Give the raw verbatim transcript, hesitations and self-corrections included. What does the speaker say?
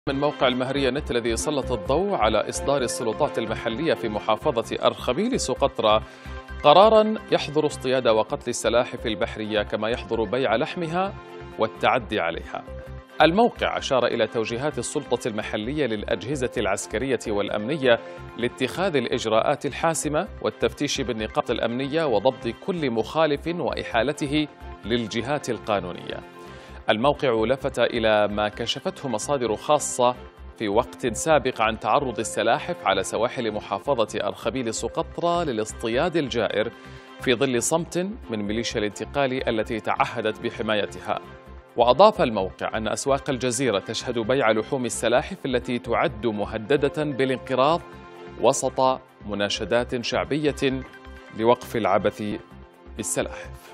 من موقع المهرية نت الذي سلط الضوء على إصدار السلطات المحلية في محافظة أرخبيل سقطرى قراراً يحظر اصطياد وقتل السلاحف البحرية كما يحظر بيع لحمها والتعدي عليها. الموقع أشار إلى توجيهات السلطة المحلية للأجهزة العسكرية والأمنية لاتخاذ الإجراءات الحاسمة والتفتيش بالنقاط الأمنية وضبط كل مخالف وإحالته للجهات القانونية. الموقع لفت إلى ما كشفته مصادر خاصة في وقت سابق عن تعرض السلاحف على سواحل محافظة أرخبيل سقطرى للاصطياد الجائر في ظل صمت من ميليشيا الانتقال التي تعهدت بحمايتها. وأضاف الموقع أن أسواق الجزيرة تشهد بيع لحوم السلاحف التي تعد مهددة بالانقراض وسط مناشدات شعبية لوقف العبث بالسلاحف.